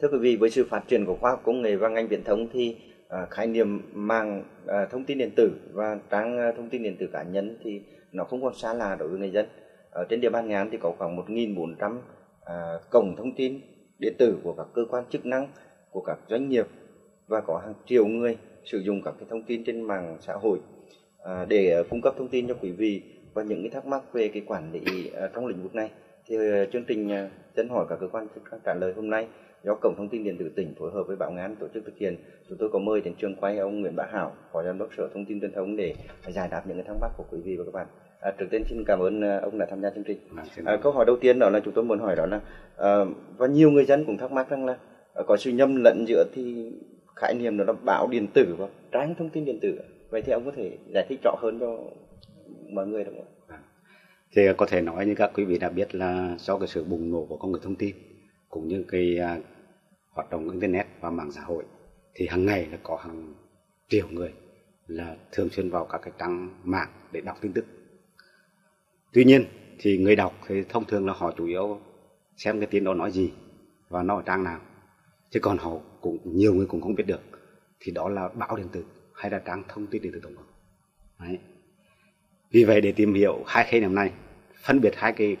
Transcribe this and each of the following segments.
Thưa quý vị, với sự phát triển của khoa học công nghệ và ngành viễn thông thì khái niệm mạng thông tin điện tử và trang thông tin điện tử cá nhân thì nó không còn xa lạ đối với người dân. Ở trên địa bàn Nghệ An thì có khoảng 1.400 cổng thông tin điện tử của các cơ quan chức năng, của các doanh nghiệp, và có hàng triệu người sử dụng các cái thông tin trên mạng xã hội để cung cấp thông tin cho quý vị. Và những cái thắc mắc về cái quản lý trong lĩnh vực này thì chương trình Dân hỏi các cơ quan chức năng trả lời hôm nay do Cổng Thông tin Điện tử tỉnh phối hợp với Báo Nghệ An tổ chức thực hiện. Chúng tôi có mời đến trường quay ông Nguyễn Bá Hảo, Phó Giám đốc Sở Thông tin Truyền thông để giải đáp những cái thắc mắc của quý vị và các bạn. Trước tiên xin cảm ơn ông đã tham gia chương trình. Câu hỏi đầu tiên đó là chúng tôi muốn hỏi đó là và nhiều người dân cũng thắc mắc rằng là có sự nhầm lẫn giữa thì khái niệm đó là báo điện tử và trang thông tin điện tử. Vậy thì ông có thể giải thích rõ hơn cho mọi người được không? Thì có thể nói như các quý vị đã biết là do cái sự bùng nổ của công nghệ thông tin cũng như cái hoạt động internet và mạng xã hội thì hàng ngày là có hàng triệu người là thường xuyên vào các cái trang mạng để đọc tin tức. Tuy nhiên thì người đọc thì thông thường là họ chủ yếu xem cái tin đó nói gì và nó ở trang nào, chứ còn họ cũng nhiều người cũng không biết được thì đó là báo điện tử hay là trang thông tin điện tử tổng hợp. Đấy. Vì vậy để tìm hiểu hai khái niệm này, phân biệt hai cái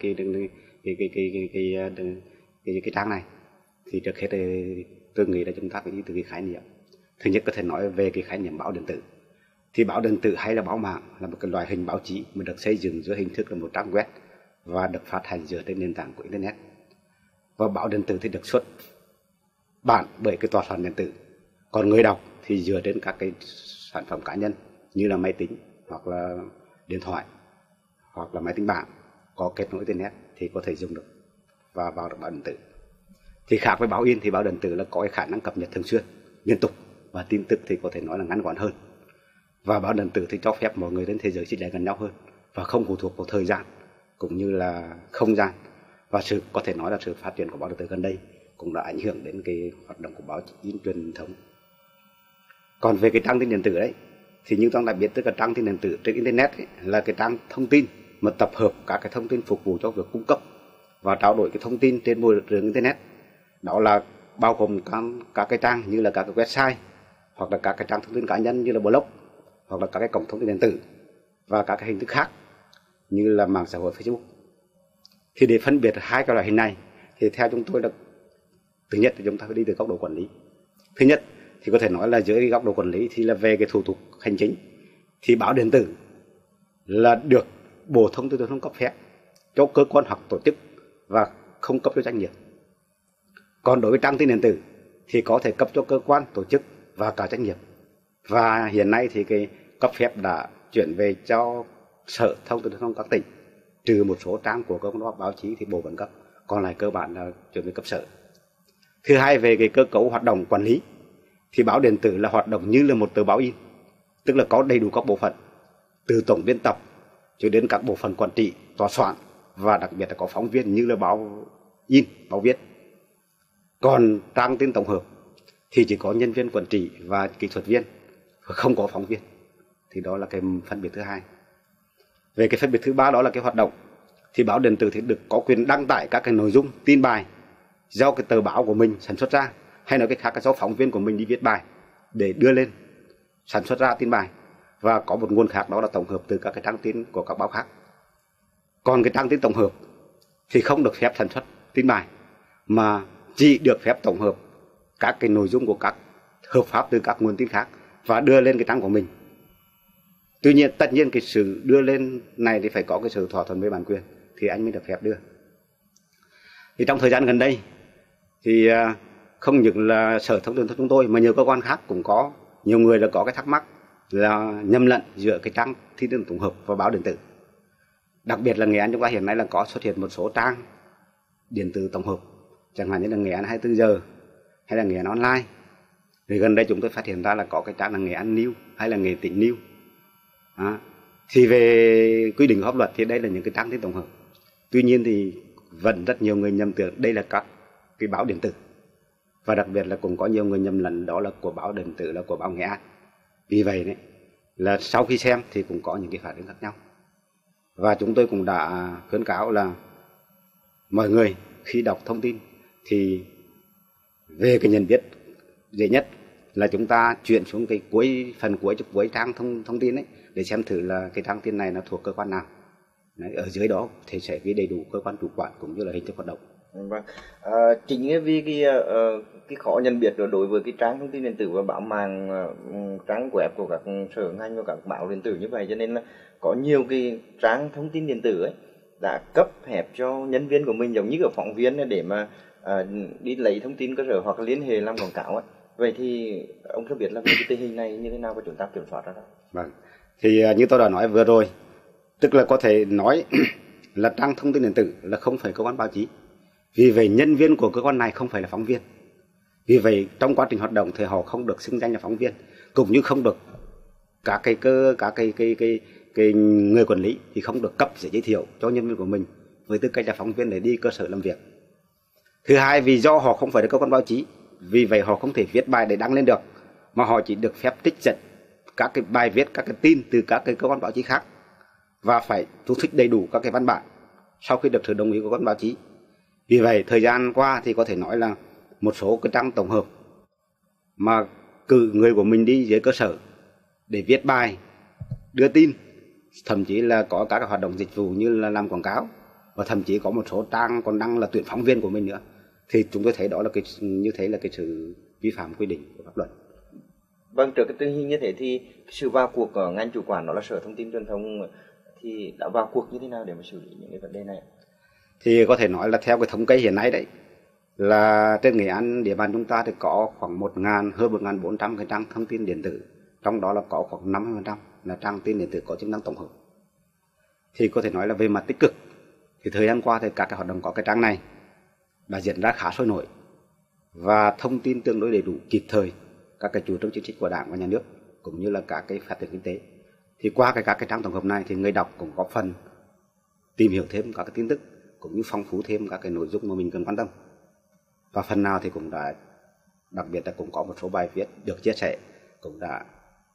trang này thì trước hết tôi nghĩ là chúng ta phải đi từ cái khái niệm. Thứ nhất có thể nói về cái khái niệm báo điện tử. Thì báo điện tử hay là báo mạng là một cái loại hình báo chí mà được xây dựng dưới hình thức là một trang web và được phát hành dựa trên nền tảng của internet. Và báo điện tử thì được xuất bản bởi cái tòa soạn điện tử. Còn người đọc thì dựa trên các cái sản phẩm cá nhân như là máy tính hoặc là điện thoại hoặc là máy tính bảng có kết nối internet thì có thể dùng được và vào được báo điện tử. Thì khác với báo in thì báo điện tử là có cái khả năng cập nhật thường xuyên, liên tục và tin tức thì có thể nói là ngắn gọn hơn. Và báo điện tử thì cho phép mọi người trên thế giới xích lại gần nhau hơn và không phụ thuộc vào thời gian cũng như là không gian. Và có thể nói là sự phát triển của báo điện tử gần đây cũng đã ảnh hưởng đến cái hoạt động của báo in truyền thống. Còn về cái trang tin điện tử đấy thì như chúng ta đã biết, tức là trang tin điện tử trên internet ấy, là cái trang thông tin mà tập hợp các cái thông tin phục vụ cho việc cung cấp và trao đổi cái thông tin trên môi trường internet. Đó là bao gồm các cái trang như là các cái website hoặc là các cái trang thông tin cá nhân như là blog hoặc là các cái cổng thông tin điện tử và các cái hình thức khác như là mạng xã hội Facebook. Thì để phân biệt hai cái loại hình này thì theo chúng tôi là thứ nhất thì chúng ta phải đi từ góc độ quản lý. Thứ nhất thì có thể nói là dưới góc độ quản lý thì là về cái thủ tục hành chính thì báo điện tử là được Bộ Thông tin Truyền thông cấp phép cho cơ quan hoặc tổ chức và không cấp cho doanh nghiệp. Còn đối với trang tin điện tử thì có thể cấp cho cơ quan, tổ chức và cả doanh nghiệp. Và hiện nay thì cái cấp phép đã chuyển về cho Sở Thông tin Truyền thông các tỉnh, trừ một số trang của cơ quan báo chí thì Bộ vẫn cấp, còn lại cơ bản là chuyển về cấp sở. Thứ hai, về cái cơ cấu hoạt động quản lý thì báo điện tử là hoạt động như là một tờ báo in, tức là có đầy đủ các bộ phận từ tổng biên tập cho đến các bộ phận quản trị, tòa soạn và đặc biệt là có phóng viên như là báo in, báo viết. Còn trang tin tổng hợp thì chỉ có nhân viên quản trị và kỹ thuật viên, không có phóng viên. Thì đó là cái phân biệt thứ hai. Về cái phân biệt thứ ba đó là cái hoạt động thì báo điện tử thì được có quyền đăng tải các cái nội dung tin bài do cái tờ báo của mình sản xuất ra, hay nói cái khác là do phóng viên của mình đi viết bài để đưa lên sản xuất ra tin bài, và có một nguồn khác đó là tổng hợp từ các cái trang tin của các báo khác. Còn cái trang tin tổng hợp thì không được phép sản xuất tin bài mà chỉ được phép tổng hợp các cái nội dung của các hợp pháp từ các nguồn tin khác và đưa lên cái trang của mình. Tuy nhiên tất nhiên cái sự đưa lên này thì phải có cái sự thỏa thuận với bản quyền thì anh mới được phép đưa. Thì trong thời gian gần đây thì không những là Sở Thông tin chúng tôi mà nhiều cơ quan khác cũng có nhiều người là có cái thắc mắc là nhầm lẫn giữa cái trang tin tức tổng hợp và báo điện tử. Đặc biệt là Nghệ An chúng ta hiện nay là có xuất hiện một số trang điện tử tổng hợp, chẳng hạn như là Nghệ An 24 giờ hay là Nghệ An Online. Thì gần đây chúng tôi phát hiện ra là có cái trang là Nghệ An News hay là Nghệ Tĩnh News. Thì về quy định pháp luật thì đây là những cái trang tin tổng hợp. Tuy nhiên thì vẫn rất nhiều người nhầm tưởng đây là các cái báo điện tử. Và đặc biệt là cũng có nhiều người nhầm lẫn đó là của báo điện tử là của báo Nghệ An. Vì vậy đấy là sau khi xem thì cũng có những cái phản ứng khác nhau. Và chúng tôi cũng đã khuyến cáo là mọi người khi đọc thông tin thì Về cái nhận biết dễ nhất là chúng ta chuyển xuống cái phần cuối trang thông tin ấy, để xem thử là cái trang tin này nó thuộc cơ quan nào. Đấy, ở dưới đó thì sẽ ghi đầy đủ cơ quan chủ quản cũng như là hình thức hoạt động. Vâng. Chính vì cái khó nhận biết đối với cái trang thông tin điện tử và báo mạng, trang web của các sở ngành và các báo điện tử như vậy, cho nên là có nhiều cái trang thông tin điện tử ấy đã cấp hẹp cho nhân viên của mình, giống như các phóng viên để mà đi lấy thông tin cơ sở hoặc liên hệ làm quảng cáo ấy. Vậy thì ông có biết là cái tình hình này như thế nào và chúng ta kiểm soát ra đó? Vâng. Thì như tôi đã nói vừa rồi, tức là có thể nói là trang thông tin điện tử là không phải cơ quan báo chí. Vì vậy nhân viên của cơ quan này không phải là phóng viên. Vì vậy trong quá trình hoạt động thì họ không được xưng danh là phóng viên, cũng như không được các cái người quản lý thì không được cấp giấy giới thiệu cho nhân viên của mình với tư cách là phóng viên để đi cơ sở làm việc. Thứ hai, vì do họ không phải là cơ quan báo chí, vì vậy họ không thể viết bài để đăng lên được, mà họ chỉ được phép trích dẫn các cái bài viết, các cái tin từ các cái cơ quan báo chí khác, và phải chú thích đầy đủ các cái văn bản sau khi được sự đồng ý của cơ quan báo chí. Vì vậy thời gian qua thì có thể nói là một số cái trang tổng hợp mà cử người của mình đi dưới cơ sở để viết bài, đưa tin, thậm chí là có các hoạt động dịch vụ như là làm quảng cáo, và thậm chí có một số trang còn đăng là tuyển phóng viên của mình nữa, thì chúng tôi thấy đó là như thế là cái sự vi phạm quy định của pháp luật. Vâng, trước cái tình hình như thế thì sự vào cuộc của ngành chủ quản đó là Sở Thông tin Truyền thông thì đã vào cuộc như thế nào để mà xử lý những cái vấn đề này? Thì có thể nói là theo cái thống kê hiện nay đấy, là trên Nghệ An, địa bàn chúng ta thì có khoảng hơn 1.400 cái trang thông tin điện tử, trong đó là có khoảng 50% là trang tin điện tử có chức năng tổng hợp. Thì có thể nói là về mặt tích cực thì thời gian qua thì các cái hoạt động có cái trang này đã diễn ra khá sôi nổi và thông tin tương đối đầy đủ, kịp thời các cái chủ trương chính sách của Đảng và Nhà nước cũng như là các cái phát triển kinh tế. Thì qua các cái trang tổng hợp này thì người đọc cũng có phần tìm hiểu thêm các cái tin tức cũng như phong phú thêm các cái nội dung mà mình cần quan tâm. Và phần nào thì cũng đã, đặc biệt là cũng có một số bài viết được chia sẻ, cũng đã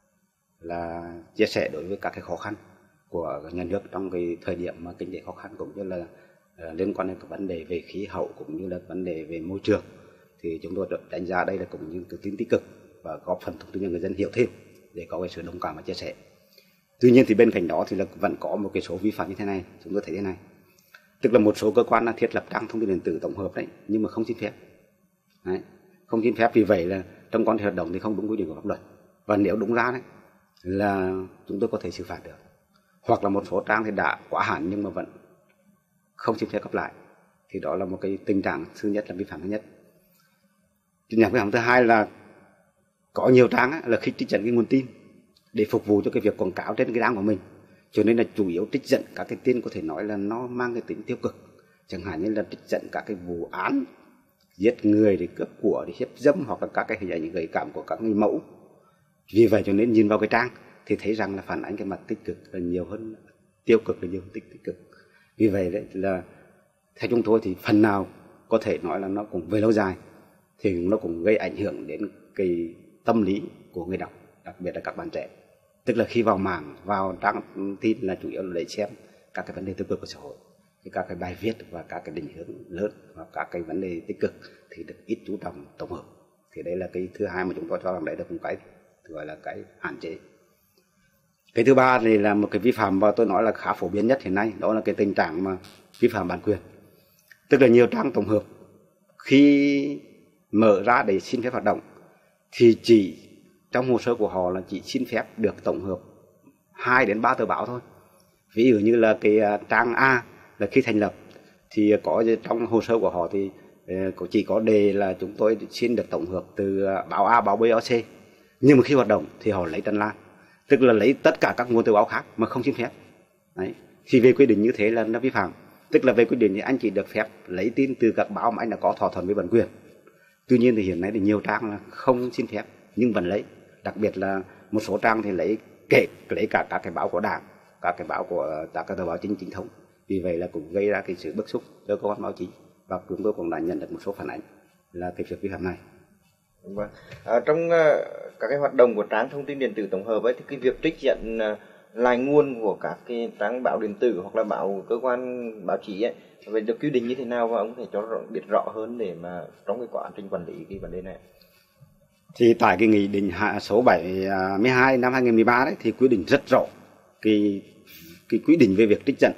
là chia sẻ đối với các cái khó khăn của nhà nước trong cái thời điểm mà kinh tế khó khăn, cũng như là liên quan đến các vấn đề về khí hậu cũng như là vấn đề về môi trường. Thì chúng tôi đánh giá đây là cũng những cái tin tích cực và góp phần thông tin cho người dân hiểu thêm để có cái sự đồng cảm và chia sẻ. Tuy nhiên thì bên cạnh đó thì là vẫn có một cái số vi phạm như thế này. Chúng tôi thấy thế này, tức là một số cơ quan đã thiết lập trang thông tin điện tử tổng hợp đấy nhưng mà không xin phép. Đấy, không xin phép, vì vậy là trong quan hệ hoạt động thì không đúng quy định của pháp luật, và nếu đúng ra đấy là chúng tôi có thể xử phạt được. Hoặc là một số trang thì đã quá hạn nhưng mà vẫn không xin phép cấp lại, thì đó là một cái tình trạng thứ nhất, là vi phạm thứ nhất. Vi phạm thứ hai là có nhiều trang là khi trích dẫn cái nguồn tin để phục vụ cho cái việc quảng cáo trên cái trang của mình, cho nên là chủ yếu trích dẫn các cái tin có thể nói là nó mang cái tính tiêu cực, chẳng hạn như là trích dẫn các cái vụ án giết người, để cướp của, để hiếp dâm, hoặc là các cái hình ảnh gợi cảm của các người mẫu. Vì vậy cho nên nhìn vào cái trang thì thấy rằng là phản ánh cái mặt tích cực là nhiều hơn tiêu cực, là nhiều hơn tích cực. Vì vậy đấy là theo chúng tôi thì phần nào có thể nói là nó cũng về lâu dài thì nó cũng gây ảnh hưởng đến cái tâm lý của người đọc, đặc biệt là các bạn trẻ. Tức là khi vào mạng, vào trang tin là chủ yếu là để xem các cái vấn đề tiêu cực của xã hội, thì các cái bài viết và các cái định hướng lớn và các cái vấn đề tích cực thì được ít chú trọng tổng hợp. Thì đấy là cái thứ hai mà chúng tôi cho rằng đấy là một cái gọi là cái hạn chế. Cái thứ ba thì là một cái vi phạm mà tôi nói là khá phổ biến nhất hiện nay, đó là cái tình trạng mà vi phạm bản quyền. Tức là nhiều trang tổng hợp khi mở ra để xin phép hoạt động thì chỉ trong hồ sơ của họ là chỉ xin phép được tổng hợp 2 đến 3 tờ báo thôi. Ví dụ như là cái trang A là khi thành lập thì có trong hồ sơ của họ thì chỉ có đề là chúng tôi xin được tổng hợp từ báo A, báo B, báo C. Nhưng mà khi hoạt động thì họ lấy tràn lan, tức là lấy tất cả các nguồn tờ báo khác mà không xin phép. Đấy. Thì về quy định như thế là nó vi phạm. Tức là về quy định thì anh chỉ được phép lấy tin từ các báo mà anh đã có thỏa thuận với bản quyền. Tuy nhiên thì hiện nay thì nhiều trang là không xin phép nhưng vẫn lấy. Đặc biệt là một số trang thì lấy cả các cái báo của Đảng, các cái báo của các tờ báo chính thống. Vì vậy là cũng gây ra cái sự bức xúc cho cơ quan báo chí, và chúng tôi cũng đã nhận được một số phản ánh là cái việc vi phạm này. Vâng. Trong các cái hoạt động của trang thông tin điện tử tổng hợp ấy, thì cái việc trích dẫn lại nguồn của các cái trang báo điện tử hoặc là cơ quan báo chí ấy, vậy được quy định như thế nào, và ông có thể biết rõ hơn để mà trong cái quá trình quản lý cái vấn đề này? Thì tại cái nghị định số 72 năm 2013 đấy thì quy định rất rõ cái quy định về việc trích dẫn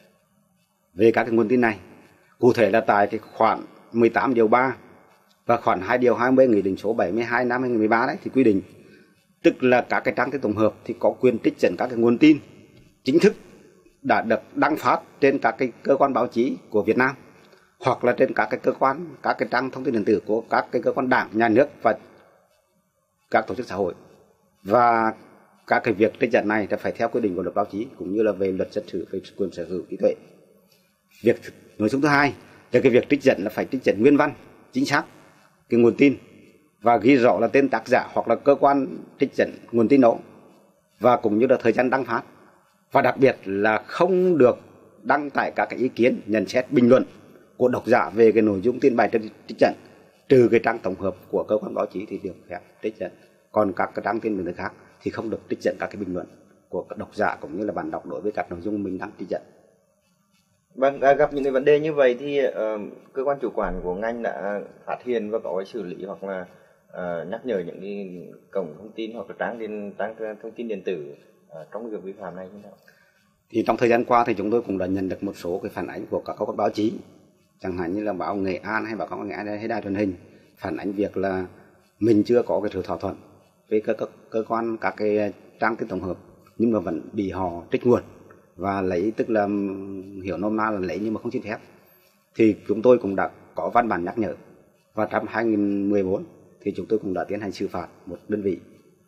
về các cái nguồn tin này. Cụ thể là tại cái khoản 18 điều 3 và khoản 2 điều 20 nghị định số 72 năm 2013 đấy thì quy định, tức là các cái trang tin tổng hợp thì có quyền trích dẫn các cái nguồn tin chính thức đã được đăng phát trên các cái cơ quan báo chí của Việt Nam, hoặc là trên các cái cơ quan, các cái trang thông tin điện tử của các cái cơ quan đảng, nhà nước và các tổ chức xã hội. Và các cái việc trích dẫn này phải theo quy định của luật báo chí cũng như là về luật dân sự về quyền sở hữu trí tuệ. Nội dung thứ hai là cái việc trích dẫn là phải trích dẫn nguyên văn chính xác cái nguồn tin và ghi rõ là tên tác giả hoặc là cơ quan trích dẫn nguồn tin đó, và cũng như là thời gian đăng phát. Và đặc biệt là không được đăng tải các cái ý kiến, nhận xét, bình luận của độc giả về cái nội dung tin bài trích dẫn, trừ cái trang tổng hợp của cơ quan báo chí thì được phép trích dẫn. Còn các cái trang tin điện tử khác thì không được trích dẫn các cái bình luận của độc giả cũng như là bạn đọc đối với các nội dung mình đang trích dẫn. Vâng, gặp những cái vấn đề như vậy thì cơ quan chủ quản của ngành đã phát hiện và có xử lý hoặc là nhắc nhở những cái cổng thông tin hoặc là trang thông tin điện tử trong việc vi phạm này như thế nào? Thì trong thời gian qua thì chúng tôi cũng đã nhận được một số cái phản ánh của các cơ quan báo chí, chẳng hạn như là báo Nghệ An hay báo Công an Nghệ An hay đài truyền hình, phản ánh việc là mình chưa có cái sự thỏa thuận với cơ quan các cái trang tin tổng hợp nhưng mà vẫn bị họ trích nguồn và lấy, tức là hiểu nôm na là lấy nhưng mà không xin phép. Thì chúng tôi cũng đã có văn bản nhắc nhở, và năm 2014 thì chúng tôi cũng đã tiến hành xử phạt một đơn vị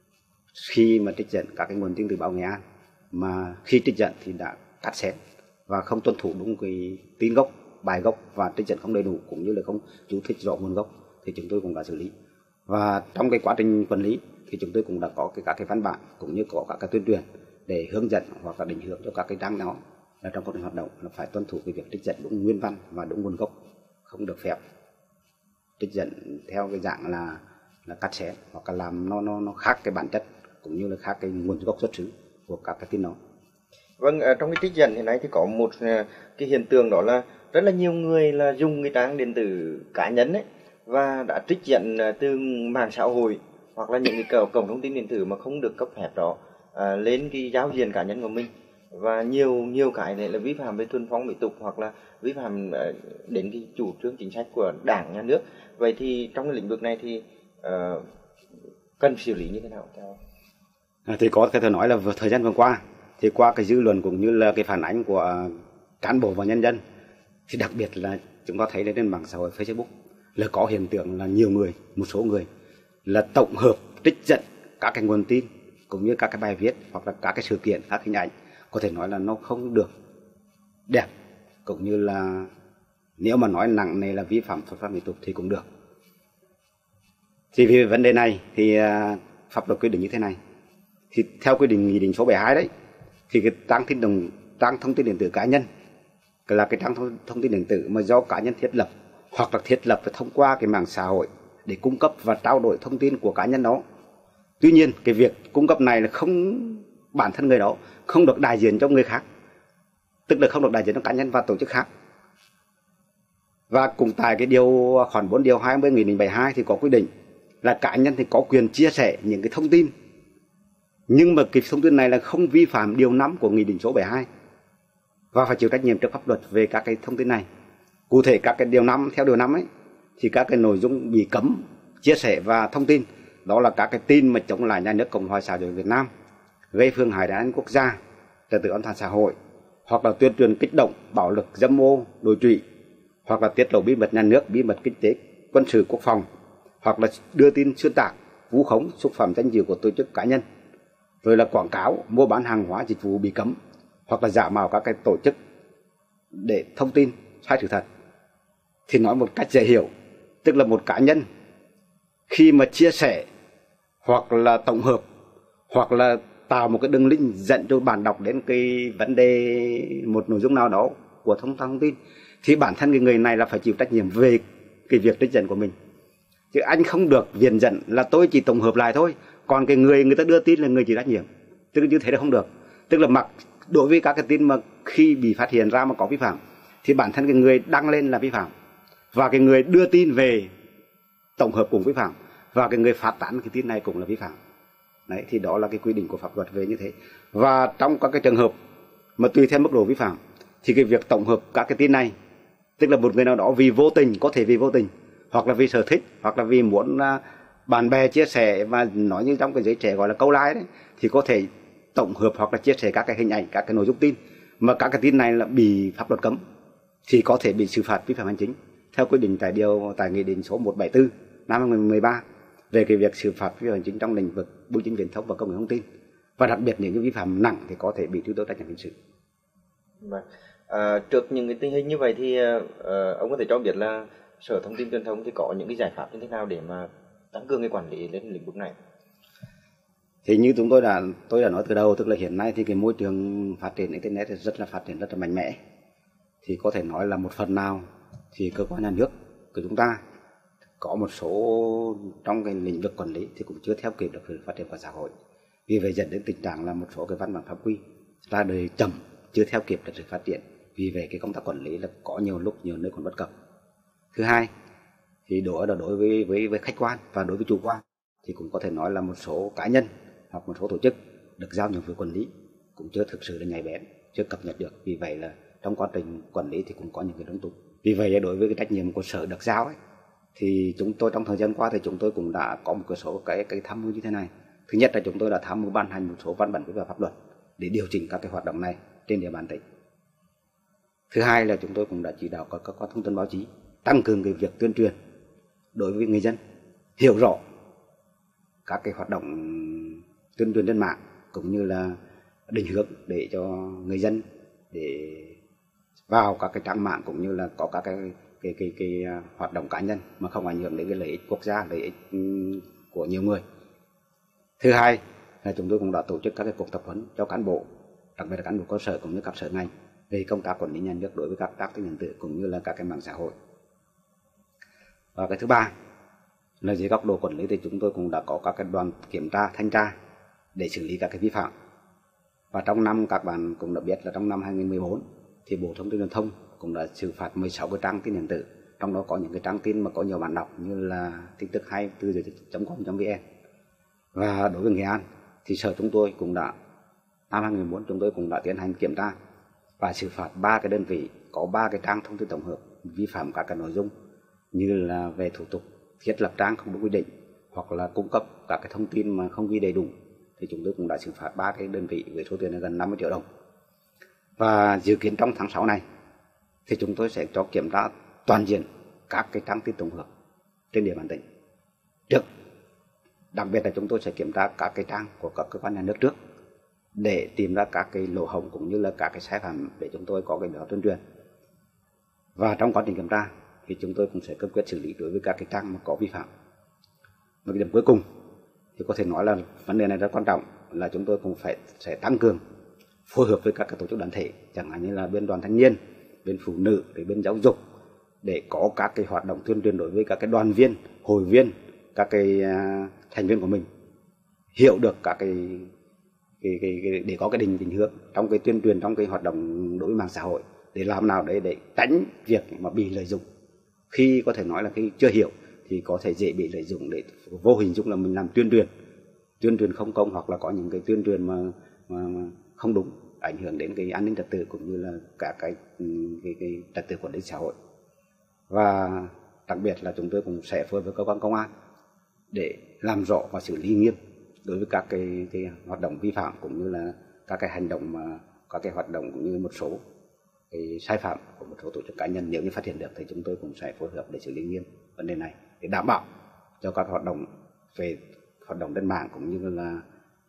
khi mà trích dẫn các cái nguồn tin từ báo Nghệ An, mà khi trích dẫn thì đã cắt xén và không tuân thủ đúng cái tin gốc, bài gốc, và trích dẫn không đầy đủ cũng như là không chú thích rõ nguồn gốc, thì chúng tôi cũng đã xử lý. Và trong cái quá trình quản lý thì chúng tôi cũng đã có các cái văn bản cũng như có các cái tuyên truyền để hướng dẫn hoặc là định hướng cho các cái trang đó là trong quá trình hoạt động là phải tuân thủ cái việc trích dẫn đúng nguyên văn và đúng nguồn gốc, không được phép trích dẫn theo cái dạng là cắt xén hoặc là làm nó khác cái bản chất cũng như là khác cái nguồn gốc xuất xứ của các cái tin đó. Vâng, trong cái trích dẫn hiện nay thì có một cái hiện tượng đó là rất là nhiều người là dùng cái trang điện tử cá nhân ấy và đã trích dẫn từ mạng xã hội hoặc là những cái cổng thông tin điện tử mà không được cấp phép đó lên cái giao diện cá nhân của mình, và nhiều cái này là vi phạm về thuần phong mỹ tục hoặc là vi phạm đến cái chủ trương chính sách của đảng, nhà nước. Vậy thì trong cái lĩnh vực này thì cần xử lý như thế nào? Thì có thể nói là thời gian vừa qua thì qua cái dư luận cũng như là cái phản ánh của cán bộ và nhân dân, thì đặc biệt là chúng ta thấy trên mạng xã hội Facebook là có hiện tượng là nhiều người, một số người là tổng hợp trích dẫn các cái nguồn tin cũng như các cái bài viết hoặc là các cái sự kiện, các hình ảnh có thể nói là nó không được đẹp, cũng như là nếu mà nói nặng này là vi phạm thuần phong mỹ tục thì cũng được. Thì vì vấn đề này thì pháp luật quy định như thế này. Thì theo quy định nghị định số 72 đấy thì cái trang thông tin điện tử cá nhân là cái trang thông tin điện tử mà do cá nhân thiết lập hoặc là thiết lập thông qua cái mạng xã hội để cung cấp và trao đổi thông tin của cá nhân đó. Tuy nhiên cái việc cung cấp này là không, bản thân người đó không được đại diện cho người khác, tức là không được đại diện cho cá nhân và tổ chức khác. Và cùng tại cái khoản 4 điều 20 nghị định 72 thì có quy định là cá nhân thì có quyền chia sẻ những cái thông tin, nhưng mà cái thông tin này là không vi phạm điều 5 của nghị định số 72 và phải chịu trách nhiệm trước pháp luật về các cái thông tin này. Cụ thể các cái điều 5, theo điều 5 ấy thì các cái nội dung bị cấm chia sẻ và thông tin đó là các cái tin mà chống lại nhà nước Cộng hòa xã hội Việt Nam, gây phương hại đến an ninh quốc gia, trật tự an toàn xã hội, hoặc là tuyên truyền kích động, bạo lực, dâm ô, đồi trụy, hoặc là tiết lộ bí mật nhà nước, bí mật kinh tế, quân sự, quốc phòng, hoặc là đưa tin xuyên tạc, vu khống, xúc phạm danh dự của tổ chức cá nhân, rồi là quảng cáo, mua bán hàng hóa dịch vụ bị cấm, hoặc là giả mạo các cái tổ chức để thông tin sai sự thật. Thì nói một cách dễ hiểu, tức là một cá nhân khi mà chia sẻ hoặc là tổng hợp hoặc là tạo một cái đường link dẫn cho bạn đọc đến cái vấn đề, một nội dung nào đó của thông tin, thì bản thân cái người này là phải chịu trách nhiệm về cái việc trích dẫn của mình. Chứ anh không được viện dẫn là tôi chỉ tổng hợp lại thôi, còn cái người ta đưa tin là người chịu trách nhiệm, tức là như thế là không được. Tức là đối với các cái tin mà khi bị phát hiện ra mà có vi phạm thì bản thân cái người đăng lên là vi phạm, và cái người đưa tin về tổng hợp cũng vi phạm, và cái người phát tán cái tin này cũng là vi phạm. Đấy, thì đó là cái quy định của pháp luật về như thế. Và trong các cái trường hợp mà tùy theo mức độ vi phạm thì cái việc tổng hợp các cái tin này, tức là một người nào đó vì vô tình, có thể vì vô tình, hoặc là vì sở thích, hoặc là vì muốn bạn bè chia sẻ, và nói như trong cái giới trẻ gọi là câu like đấy, thì có thể tổng hợp hoặc là chia sẻ các cái hình ảnh, các cái nội dung tin mà các cái tin này là bị pháp luật cấm thì có thể bị xử phạt vi phạm hành chính theo quy định tại nghị định số 174 năm 2013 về cái việc xử phạt vi phạm hành chính trong lĩnh vực bưu chính viễn thông và công nghệ thông tin. Và đặc biệt những cái vi phạm nặng thì có thể bị truy tố trách nhiệm hình sự. Trước những cái tình hình như vậy thì ông có thể cho biết là Sở Thông tin Truyền thông thì có những cái giải pháp như thế nào để mà tăng cường cái quản lý lên lĩnh vực này? Thì như tôi đã nói từ đầu, tức là hiện nay thì cái môi trường phát triển internet rất là phát triển, rất là mạnh mẽ. Thì có thể nói là một phần nào thì cơ quan nhà nước của chúng ta có một số trong cái lĩnh vực quản lý thì cũng chưa theo kịp được sự phát triển của xã hội. Vì vậy dẫn đến tình trạng là một số cái văn bản pháp quy ra đời chậm, chưa theo kịp được sự phát triển. Vì vậy cái công tác quản lý là có nhiều lúc nhiều nơi còn bất cập. Thứ hai thì đối với khách quan và đối với chủ quan thì cũng có thể nói là một số cá nhân hoặc một số tổ chức được giao nhiệm vụ quản lý cũng chưa thực sự là nhạy bén, chưa cập nhật được. Vì vậy là trong quá trình quản lý thì cũng có những cái lúng túng. Vì vậy đối với cái trách nhiệm của sở được giao ấy, thì chúng tôi trong thời gian qua thì chúng tôi cũng đã có một số cái tham mưu như thế này. Thứ nhất là chúng tôi đã tham mưu ban hành một số văn bản quy phạm pháp luật để điều chỉnh các cái hoạt động này trên địa bàn tỉnh. Thứ hai là chúng tôi cũng đã chỉ đạo các cơ quan thông tin báo chí tăng cường cái việc tuyên truyền đối với người dân, hiểu rõ các cái hoạt động tuyên truyền trên mạng cũng như là định hướng để cho người dân để vào các cái trang mạng cũng như là có các cái hoạt động cá nhân mà không ảnh hưởng đến cái lợi ích quốc gia, lợi ích của nhiều người. Thứ hai là chúng tôi cũng đã tổ chức các cái cuộc tập huấn cho cán bộ, đặc biệt là cán bộ cơ sở cũng như các sở ngành về công tác quản lý nhà nước đối với các tác tin điện tử cũng như là các cái mạng xã hội. Và cái thứ ba là dưới góc độ quản lý thì chúng tôi cũng đã có các cái đoàn kiểm tra, thanh tra để xử lý các cái vi phạm. Và trong năm các bạn cũng đã biết là trong năm 2014 thì Bộ Thông tin Truyền thông cũng đã xử phạt 16 cái trang tin điện tử, trong đó có những cái trang tin mà có nhiều bạn đọc như là tin tức 24giờ.com.vn. Và đối với Nghệ An thì sở chúng tôi cũng đã năm 2014 chúng tôi cũng đã tiến hành kiểm tra và xử phạt 3 cái đơn vị có 3 cái trang thông tin tổng hợp vi phạm các cái nội dung như là về thủ tục thiết lập trang không đúng quy định hoặc là cung cấp các cái thông tin mà không ghi đầy đủ, thì chúng tôi cũng đã xử phạt 3 cái đơn vị với số tiền là gần 50 triệu đồng. Và dự kiến trong tháng 6 này thì chúng tôi sẽ cho kiểm tra toàn diện các cái trang tin tổng hợp trên địa bàn tỉnh trước. Đặc biệt là chúng tôi sẽ kiểm tra các cái trang của các cơ quan nhà nước trước để tìm ra các cái lỗ hổng cũng như là các cái sai phạm để chúng tôi có cái đó tuyên truyền. Và trong quá trình kiểm tra thì chúng tôi cũng sẽ cương quyết xử lý đối với các cái trang mà có vi phạm. Một cái điểm cuối cùng thì có thể nói là vấn đề này rất quan trọng là chúng tôi cũng sẽ tăng cường phối hợp với các cái tổ chức đoàn thể, chẳng hạn như là bên đoàn thanh niên, bên phụ nữ, bên giáo dục để có các cái hoạt động tuyên truyền đối với các cái đoàn viên, hội viên, các cái thành viên của mình hiểu được các cái để có cái định hướng trong cái tuyên truyền, trong cái hoạt động đối với mạng xã hội để làm nào đấy để tránh việc mà bị lợi dụng. Khi có thể nói là khi chưa hiểu thì có thể dễ bị lợi dụng để vô hình dung là mình làm tuyên truyền không công hoặc là có những cái tuyên truyền mà không đúng, ảnh hưởng đến cái an ninh trật tự cũng như là cả cái trật tự quản lý xã hội. Và đặc biệt là chúng tôi cũng sẽ phối hợp với cơ quan công an để làm rõ và xử lý nghiêm đối với các cái hoạt động vi phạm cũng như là các cái hành động mà các cái hoạt động cũng như một số cái sai phạm của một số tổ chức cá nhân. Nếu như phát hiện được thì chúng tôi cũng sẽ phối hợp để xử lý nghiêm vấn đề này để đảm bảo cho các hoạt động về hoạt động trên mạng cũng như là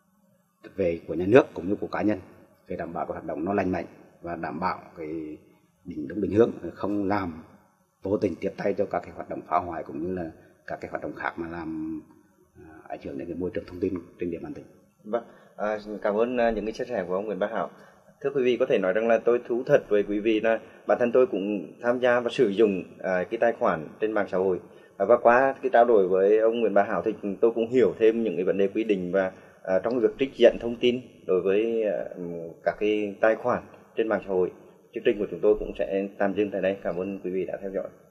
về của nhà nước cũng như của cá nhân, về đảm bảo các hoạt động nó lành mạnh và đảm bảo cái định hướng, không làm vô tình tiếp tay cho các cái hoạt động phá hoại cũng như là các cái hoạt động khác mà làm ảnh hưởng đến cái môi trường thông tin trên địa bàn tỉnh. Vâng, cảm ơn những cái chia sẻ của ông Nguyễn Bá Hảo. Thưa quý vị, có thể nói rằng là tôi thú thật với quý vị là bản thân tôi cũng tham gia và sử dụng cái tài khoản trên mạng xã hội, và qua cái trao đổi với ông Nguyễn Bá Hảo thì tôi cũng hiểu thêm những cái vấn đề quy định và trong việc trích dẫn thông tin đối với các cái tài khoản trên mạng xã hội. Chương trình của chúng tôi cũng sẽ tạm dừng tại đây. Cảm ơn quý vị đã theo dõi.